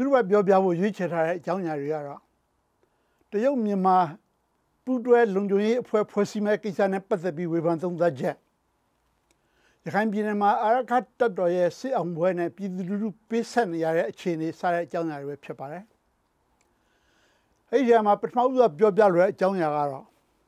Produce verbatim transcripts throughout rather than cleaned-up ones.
ခုတော့ပြောပြဖို့ရွေးချယ်ထားတဲ့အကြောင်းအရာတွေကတော့တရုတ်မြန်မာပူးတွဲလုံခြုံရေးအဖွဲ့ဖွဲ့စည်းမဲ့ကိစ္စနဲ့ပတ်သက်ပြီးဝေဖန်သုံးသပ်ချက်ရခိုင်ပြည်နယ်မှာအာရခတ်တပ်တော်ရဲ့စစ်အောင်ပွဲနဲ့ပြည်သူလူထုပေးဆက်နေရတဲ့အခြေအနေစတဲ့အကြောင်းအရာတွေပဲဖြစ်ပါတယ်။အဲဒီမှာပထမဦးဆုံးပြောပြလိုတဲ့အကြောင်းအရာကတော့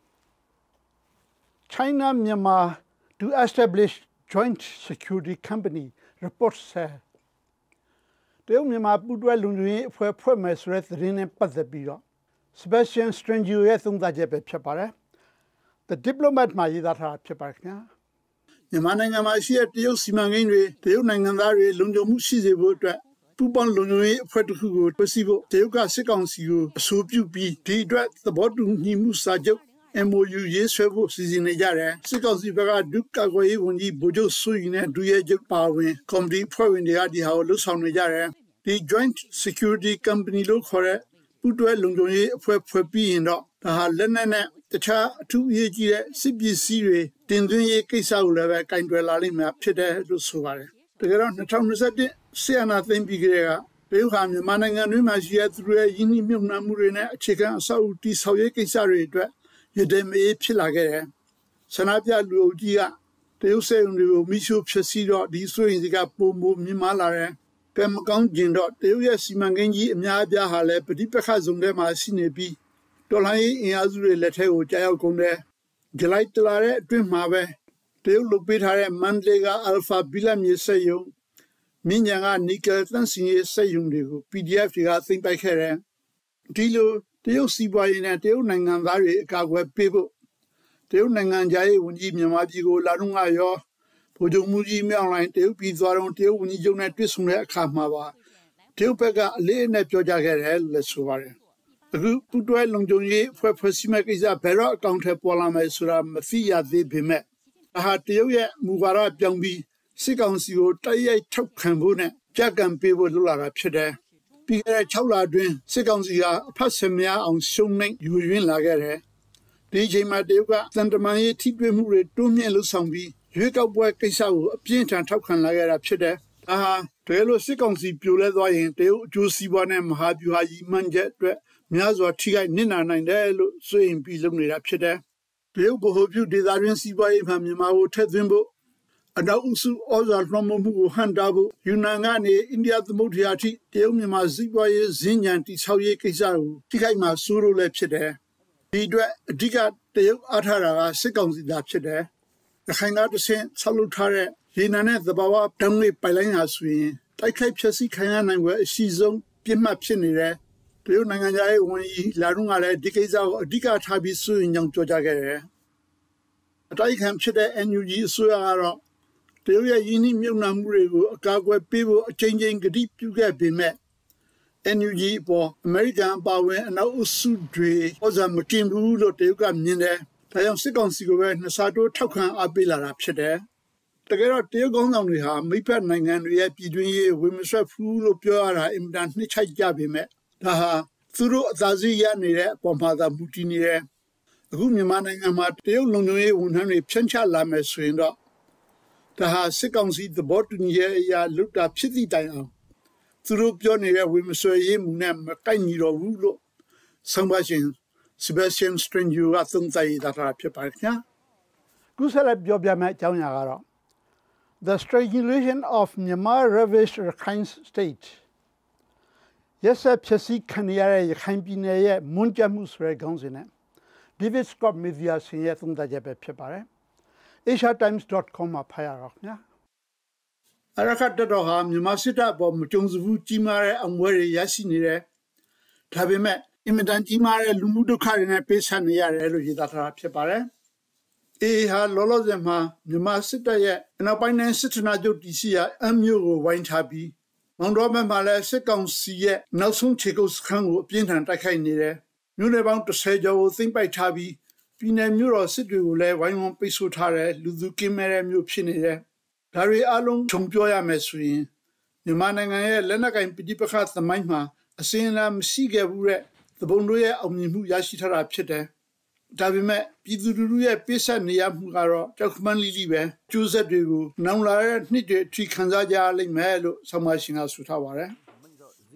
China Myanmar to establish joint security company report said တရုတ်မြန်မာပူးတွဲလုံခြုံရေးအဖွဲ့ဖွဲ့မယ်ဆိုတဲ့သတင်းနဲ့ပတ်သက်ပြီးတော့ Sebastian Strangio ရဲ့သုံးသပ်ချက်ပဲဖြစ်ပါတယ်။ The Diplomat မှာရေးသားထားတာဖြစ်ပါတယ်ခင်ဗျာ။မြန်မာနိုင်ငံမှာရှိတဲ့တရုတ်စီမံကိန်းတွေတရုတ်နိုင်ငံသားတွေလုံခြုံမှုရှိစေဖို့အတွက်ပူးပေါင်းလုံခြုံရေးအဖွဲ့တစ်ခုကိုဖွဲ့စည်းဖို့တရုတ်ကစစ်ကောင်စီကိုအဆိုပြုပြီးဒီအတွက်သဘောတူညီမှုစာချုပ် M O U ရေးဆွဲဖို့စီစဉ်နေကြတယ်စစ်ကောင်စီဘက်ကဒုကာကွယ်ရေးဝန်ကြီးဗိုလ်ချုပ်စိုးရီနဲ့ဒုရဲချုပ်ပါဝင်ကော်မတီဖွဲ့ဝင်တွေကဒီဟာကိုလှုပ်ဆောင်နေကြတယ်ဒီ Joint Security Company လို့ခေါ်တဲ့ပူးတွဲလုံခြုံရေးအဖွဲ့ဖွဲ့ပြီးရင်တော့ဒါဟာလက်နက်နဲ့တခြားအထူးအရေးကြီးတဲ့စစ်ပစ္စည်းတွေတင်သွင်းရေးကိစ္စကိုလည်းပဲကင်တွယ်လာလိမ့်မယ်ဖြစ်တယ်လို့ဆိုပါတယ်တကယ်တော့၂၀၂၁ဆီယနာသိမ့်ပြီးကြတဲ့ကတရုတ်ဟာမြန်မာနိုင်ငံတွင်းမှာရှိတဲ့သူတွေရင်းနှီးမြှုပ်နှံမှုတွေနဲ့အခြေခံအဆောက်အဦတည်ဆောက်ရေးကိစ္စတွေအတွက်ရတဲ့မေးဖြစ်လာခဲ့တယ်ဆန္ဒပြလူအုပ်ကြီးကတရုတ်စစ်အုံတွေကိုမိရှုဖြစ်စီတော့ဒီဆိုရင်ဒီကပုံမမြင်မာလာတယ်ကံမကောင်းကျင်တော့တရုတ်ရဲ့စီမံကိန်းကြီးအများအပြားဟာလည်းပဋိပက္ခဇုံထဲမှာရှိနေပြီးတော်လှန်ရေးအင်အားစုတွေလက်ထဲကိုကြားရောက်ကုန်တယ်ဇူလိုင်တလရဲ့အတွင်းမှာပဲတရုတ်လုပေးထားတဲ့မန္တလေးကအယ်ဖာဘီလက်မြေစက်ရုံမြင်းကြံကနီကယ်သန့်စင်ရေးစက်ရုံတွေကို P D F တွေကသိမ်းပိုက်ခဲ့တယ်ဒီလိုတရုတ်စီးပွားရေးနဲ့တရုတ်နိုင်ငံသားတွေအကာအကွယ်ပေးဖို့တရုတ်နိုင်ငံသားရေးဝန်ကြီးမြန်မာပြည်ကိုလာတော့ကရောဗိုလ်ချုပ်မှုကြီးမြောက်လိုင်းတရုတ်ပြည်သွားတော့တရုတ်ဝန်ကြီးချုပ်နဲ့တွေ့ဆုံတဲ့အခါမှာပါတရုတ်ဘက်ကအလေးအနက်ပြောကြားခဲ့တယ်လို့ဆိုပါတယ်အခုပူးတွဲလုံခြုံရေးဖွဲ့ဖွဲ့စည်းမဲ့ကိစ္စဘယ်တော့အကောင့်ထဲပေါ်လာမယ်ဆိုတာမသိရသေးပေမဲ့အဟာတရုတ်ရဲ့မူဝါဒပြောင်းပြီးစစ်ကောင်စီကိုတိုက်ရိုက်ထောက်ခံဖို့နဲ့ကြံ့ကန်ပေးဖို့လိုလာတာဖြစ်တယ်ပြီးခဲ့တဲ့၆လအတွင်းစစ်ကောင်စီကအဖက်ဆင်များအောင်ရှုံးနှိမ့်ယူရင်းလာခဲ့တယ်ဒီအချိန်မှာတရုတ်ကသံတမန်ရေးထိတွေ့မှုတွေတွန်းမြင့်လှုပ်ဆောင်ပြီးရွေးကောက်ပွဲကိစ္စကိုအပြင်းထန်ထောက်ခံလာခဲ့တာဖြစ်တယ်ဒါဟာတကယ်လို့စစ်ကောင်စီပြိုလဲသွားရင်တရုတ်အကျိုးစီးပွားနဲ့မဟာဗျူဟာကြီးမှန်းချက်အတွက်များစွာထိခိုက်နစ်နာနိုင်တယ်လို့ဆိုရင်ပြီးလုပ်နေတာဖြစ်တယ်တရုတ်ဗဟိုပြုဒေသတွင်းစီးပွားရေးမှာမြန်မာကိုထည့်သွင်းဖို့အနောက်အစုဩဇာလွှမ်းမိုးမှုကိုဟန့်တားဖို့ယူနန်ကနေအိန္ဒိယသမုဒ္ဒရာထိတရုတ်မြန်မာစီးပွားရေးဇင်းညံတိဆောက်ရေးကိစ္စကိုထိခိုက်မှာစိုးလို့လည်းဖြစ်တယ်ဒီအတွက်အဓိကတရုတ်အားထားတာကစစ်ကောင်စီသာဖြစ်တယ်ရခိုင်ကတဆင့်ဆောက်လုပ်ထားတဲ့ရေနံနဲ့သဘာဝဓာတ်ငွေ့ပိုက်လိုင်းဟာဆိုရင်တိုက်ခိုက်ဖျက်ဆီးခံရနိုင်ွယ်အရှိဆုံးပြစ်မှတ်ဖြစ်နေတယ်တရုတ်နိုင်ငံသားရဲ့ဝန်ကြီးလာတော့ကလည်းဒီကိစ္စကိုအဓိကထားပြီးစိုးရင်ကြောင့်ပြောကြားခဲ့တယ်အတိုက်ခံဖြစ်တဲ့ N U G အစိုးရကတော့တရုတ်ရဲ့ယင်းနှိမ့်မြုပ်နှံမှုတွေကိုအကာအကွယ်ပေးဖို့အချိန်ချင်းကတိပြုခဲ့ပေမဲ့ N U G ပေါ်အမေရိကန်ပါဝင်အနောက်အစုတွေဩဇာမတင်ဘူးလို့တရုတ်ကမြင်တယ်ဒါကြောင့်စစ်ကောင်စီကိုပဲနှစ်ဆတိုးထောက်ခံအားပေးလာတာဖြစ်တယ်တကယ်တော့တရုတ်ကောင်းဆောင်တွေဟာမိဖက်နိုင်ငံတွေရဲ့ပြည်တွင်းရေးဝေမဆွတ်ဘူးလို့ပြောရတာအင်မတန်နှိမ့်ချိုက်ကြပေမဲ့ဒါဟာသူတို့အသာစီးရနေတဲ့အပေါ်မှာသာမူတည်နေတယ်အခုမြန်မာနိုင်ငံမှာတရုတ်လုံခြုံရေးဝန်ထမ်းတွေဖြန့်ချလာမယ်ဆိုရင်တော့ဒါဟာစစ်ကောင်စီသဘောတူညီရဲ့အရာလွတ်တာဖြစ်သည့်တိုင်အောင်သူတို့ပြောနေတဲ့ဝေမဆွေရေးမှုနဲ့မကိုက်ညီတော့ဘူးလို့ဆောင်ပါရှင် Sebastian Strangio ကသုံးသပ်ရတာဖြစ်ပါတယ်ခင်ဗျာခုဆက်လက်ပြောပြမယ့်အကြောင်းအရာကတော့ The Strangulation of Myanmar Ravaged Rakhine State ရက်စက်ဖြစ်စီခံရတဲ့ရခိုင်ပြည်နယ်ရဲ့မွန်းကြမှုဆိုတဲ့ခေါင်းစဉ်နဲ့ David Scott Media ဆင်ရဲ့သုံးသပ်ချက်ပဲဖြစ်ပါတယ်asia times dot com မှာဖတ်ရတော့ခင်ဗျာအရခတ်တော်ဟာမြန်မာစစ်တပ်ပေါ်မကြုံစဘူးကြီးမားတဲ့အမွဲတွေရရှိနေတယ်ဒါပေမဲ့အင်မတန်ကြီးမားတဲ့လူမှုဒုက္ခတွေနဲ့ပေးဆပ်နေရတယ်လို့ရေးသားထားတာဖြစ်ပါတယ်အေးဟာလောလောဆယ်မှာမြန်မာစစ်တပ်ရဲ့အနောက်ပိုင်းတိုင်းစစ်ဌာနချုပ်တည်ရှိရာအမျိုးကိုဝိုင်းထားပြီးမောင်တော်ဘက်မှာလည်းစစ်ကောင်စီရဲ့နောက်ဆုံးခြေကုပ်စခန်းကိုအပြင်းထန်တိုက်ခိုက်နေတယ်မြို့နယ်ပေါင်းတစ်ဆယ်ကျော်ကိုသိမ်းပိုက်ထားပြီးပြည်နယ်မြို့တော်စစ်တွေကိုလည်းဝိုင်းဝန်းပိတ်ဆို့ထားတယ်လူသူကင်းမဲ့တဲ့မြို့ဖြစ်နေတယ်ဒါတွေအလုံးခြုံပြောရမယ်ဆိုရင်မြန်မာနိုင်ငံရဲ့လက်နက်ကင်ပဋိပက္ခသမိုင်းမှာအစဉ်အလာမရှိခဲ့ဘူးတဲ့သဘုံတို့ရဲ့အောင်မြင်မှုရရှိထားတာဖြစ်တယ်ဒါပေမဲ့ပြည်သူလူထုရဲ့ပိဆက်နေရမှုကတော့ကြောက်ခမန်းလိလိပဲကျိုးဆက်တွေကိုနောင်လာတဲ့နှစ်တွေအထိခံစားကြရလိမ့်မယ်လို့ဆောင်းပါရှင်ကဆိုထားပါတယ်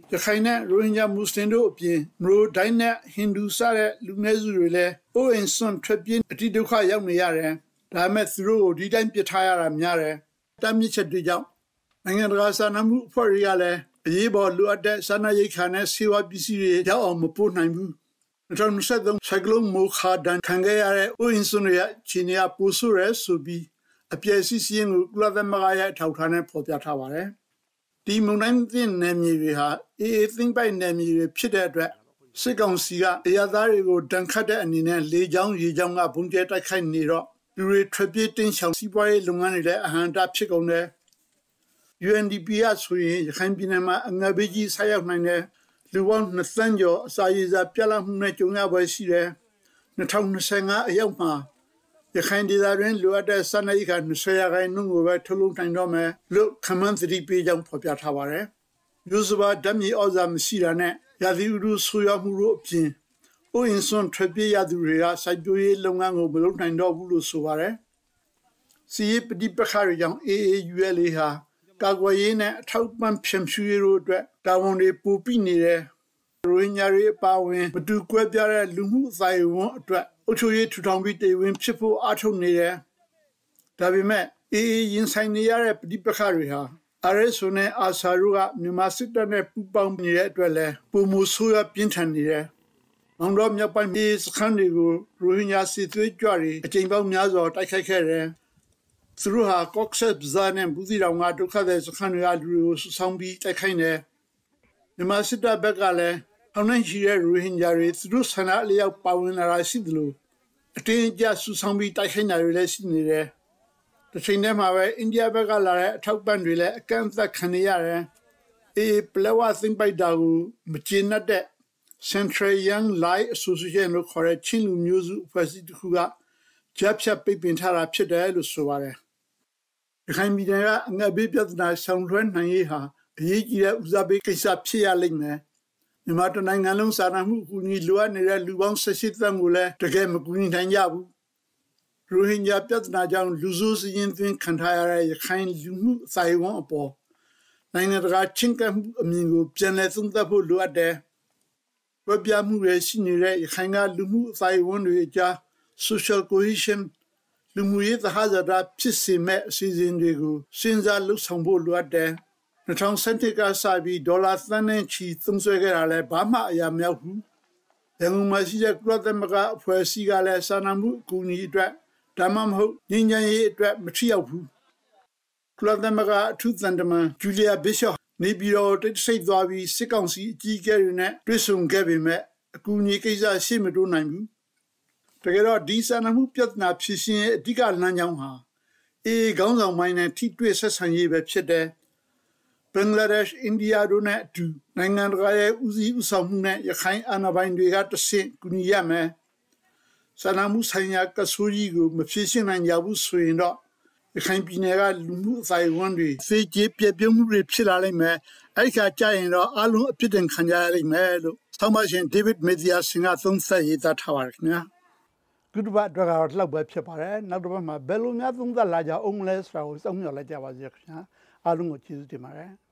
ရခိုင်နဲ့ရိုဟင်ဂျာမွတ်စလင်တို့အပြင်မရိုဒိုင်းနဲ့ဟိန္ဒူစတဲ့လူနည်းစုတွေလည်းအိုးအိမ်စွန့်ထွက်ပြေးအတိဒုက္ခရောက်နေရတယ်။ဒါပေမဲ့သူတို့ကိုဒီတိုင်းပြစ်ထားရတာများတယ်။တမ်းမြစ်ချက်တွေကြောင့်နိုင်ငံတကာစာနာမှုအဖွဲ့တွေကလည်းအရေးပေါ်လိုအပ်တဲ့စာနာရိက္ခာနဲ့ဆေးဝါးပစ္စည်းတွေရောက်အောင်မပို့နိုင်ဘူး။၂၀၂၃ဆိုင်ကလုန်းမိုခါဒန်ခံခဲ့ရတဲ့အိုးအိမ်စွန့်တွေရဲ့အခြေအနေကပိုဆိုးရဲဆိုပြီးအပြည့်အစုံစည်းကိုကုလသမဂ္ဂရဲ့ထောက်ထားနဲ့ဖော်ပြထားပါတယ်။ဒီမုန်တိုင်းသင့်နယ်မြေတွေဟာအေးအေးသိမ့်ပိုက်နယ်မြေတွေဖြစ်တဲ့အတွက်စစ်ကောင်စီကအရာသားတွေကိုတန်ခတ်တဲ့အနေနဲ့လေကြောင်းရေကြောင်းကဘုံကျဲတိုက်ခိုက်နေတော့လူတွေထွက်ပြေးတင်းရှောင်စီးပွားရေးလုပ်ငန်းတွေလည်းအဟန့်တာဖြစ်ကုန်တယ်။ U N D P ကဆိုရင်ရခိုင်ပြည်နယ်မှာအငတ်ဘေးကြီးဆက်ရောက်နိုင်တဲ့လူပေါင်းနှစ်သန်းကျော်အစာရေစာပြတ်လတ်မှုနဲ့ကြုံရပွဲရှိတယ်။၂၀၂၅အရောက်မှာရခိုင်ဒေသတွင်းလိုအပ်တဲ့စာနာရေးက၂၀ရာခိုင်နှုန်းကိုပဲထုတ်လုပ်နိုင်တော့မယ်လို့ခန့်မှန်းသတိပေးကြောင်းဖော်ပြထားပါတယ်။မျိုးစပါဓာတ်မြေဩဇာမရှိတာနဲ့ရာသီဥတုဆိုးရွားမှုတို့အပြင်အိုးအိမ်စွန့်ထွက်ပြေးရသူတွေကစိုက်ပျိုးရေးလုပ်ငန်းကိုမလုပ်နိုင်တော့ဘူးလို့ဆိုပါတယ်။စီးရီးပဋိပက္ခတွေကြောင့် A A U L A ဟာကာကွယ်ရေးနဲ့အထောက်ပံ့ဖြန့်ဖြူးရေးတို့အတွက်တာဝန်တွေပိုပိနေတယ်။ရိုဟင်ဂျာတွေအပါအဝင်မတူကွဲပြားတဲ့လူမှုအသိုင်းအဝန်းအတွက်အုပ်ချုပ်ရေးထူထောင်ပြီးတည်ဝင်ဖြစ်ဖို့အားထုတ်နေတယ်။ဒါပေမဲ့ A A ရင်ဆိုင်နေရတဲ့ပဋိပက္ခတွေဟာ R S O နဲ့ A R S A တို့ကမြန်မာစစ်တပ်နဲ့ပူးပေါင်းနေတဲ့အတွက်လည်းပုံမဆိုးရပြင်းထန်နေတယ်။မောင်တော်မြောက်ပိုင်းပြည်စခန်းတွေကိုရိုဟင်ဂျာစစ်သွေးကြွတွေအကြိမ်ပေါင်းများစွာတိုက်ခိုက်ခဲ့တယ်။သူတို့ဟာ Cox's Bazar နဲ့ဘူးသီးတောင်ကဒုက္ခသည်စခန်းတွေကလူတွေကိုစုဆောင်းပြီးတိုက်ခိုက်နေတယ်။မြန်မာစစ်တပ်ဘက်ကလည်းထောင်နဲ့ချီတဲ့ရိုဟင်ဂျာတွေသူတို့ဆန္ဒအလျောက်ပါဝင်လာတာရှိသလိုအတင်းအကျပ်စုဆောင်းပြီးတိုက်ခိုက်နေတာတွေလည်းရှိနေတယ်။တစ်ချိန်တည်းမှာပဲအိန္ဒိယဘက်ကလာတဲ့အထောက်ပံ့တွေလည်းအကန့်အသတ်ခံနေရတယ်။အေးပလဝသိမ့်ပိုက်တာကိုမကျေနပ်တဲ့ Central Young Life Association လို့ခေါ်တဲ့ချင်းလူမျိုးစုအဖွဲ့အစည်းတစ်ခုကကြားဖြတ်ပိတ်ပင်ထားတာဖြစ်တယ်လို့ဆိုပါတယ်။ရခိုင်ပြည်နယ်ကအငတ်ဘေးပြဿနာဆောင်လွှဲနိုင်ရေးဟာအရေးကြီးတဲ့ဦးစားပေးကိစ္စဖြစ်ရလိမ့်မယ်။မြန်မာတိုင်းနိုင်ငံလုံးစာနာမှုအကူအညီလိုအပ်နေတဲ့လူပေါင်း၁၈သန်းကိုလည်းတကယ်မကူညီနိုင်ကြဘူး။ရိုဟင်ဂျာပြဿနာကြောင့်လူဆိုးစည်းရင်းသွင်းခံထားရတဲ့ရခိုင်လူမှုအသိုင်းအဝန်းအပေါ်နိုင်ငံတကာချင်းကပ်မှုအမြင်ကိုပြန်လည်သုံးသပ်ဖို့လိုအပ်တယ်။ဝပြမှုတွေရှိနေတဲ့ရခိုင်ကလူမှုအသိုင်းအဝန်းတွေအကြား social cohesion လူမှုရေးသဟဇာတဖြစ်စေမဲ့အစီအစဉ်တွေကိုစဉ်းစားလှုပ်ဆောင်ဖို့လိုအပ်တယ်။၂၀၁၁ကစပြီးဒေါ်လာသန်းနဲ့ချီသုံးစွဲခဲ့တာလည်းဘာမှအရာမရောက်ဘူး။ရန်ကုန်မှာရှိတဲ့ကုလသမဂ္ဂအဖွဲ့အစည်းကလည်းစာနာမှုအကူအညီအတွက်ဒါမှမဟုတ်ငြိမ်းချမ်းရေးအတွက်မထိရောက်ဘူး။ကုလသမဂ္ဂအထူးသံတမန်ဂျူလီယာဘစ်ရှော့နေပြည်တော်တိတ်ဆိတ်သွားပြီးစစ်ကောင်စီအကြီးအကဲတွေနဲ့တွေ့ဆုံခဲ့ပေမဲ့အကူအညီကိစ္စရှေ့မတိုးနိုင်ဘူး။တကယ်တော့ဒီစာနာမှုပြဿနာဖြစ်ရှင်းရဲ့အဓိကလမ်းကြောင်းဟာအေးခေါင်းဆောင်ပိုင်းနဲ့ထိတွေ့ဆက်ဆံရေးပဲဖြစ်တယ်။ဘင်္ဂလားဒေ့ရှ်အိန္ဒိယတို့နဲ့အတူနိုင်ငံတကာရဲ့ဦးစီးဦးဆောင်မှုနဲ့ရခိုင်အာဏာပိုင်တွေကတဆင့်ကူညီရမယ်။စာနာမှုဆိုင်ရာကဆိုးကြီးကိုမဖြစ်ရှင်းနိုင်ကြဘူးဆိုရင်တော့ရခိုင်ပြည်နယ်ကလူမှုအသိုင်းအဝန်းတွေစေကြေးပြည့်ပြုံးမှုတွေဖြစ်လာလိမ့်မယ်။အဲ့ဒီခါကျရင်တော့အလုံးအပြစ်တင်ခံကြရလိမ့်မယ်လို့ဆောင်းပါရှင်ဒေးဗစ်မေဒီယာဆင်ကသုံးသပ်ရေးသားထားပါတယ်ခင်ဗျာ။ကုတ္တပတ်အတွက်ကတော့လောက်ပဲဖြစ်ပါတယ်။နောက်တစ်ပတ်မှာဘယ်လိုများသုံးသပ်လာကြအောင်လဲဆိုတာကိုစောင့်မျှော်လိုက်ကြပါစေခင်ဗျာ။အားလုံးကိုကျေးဇူးတင်ပါတယ်။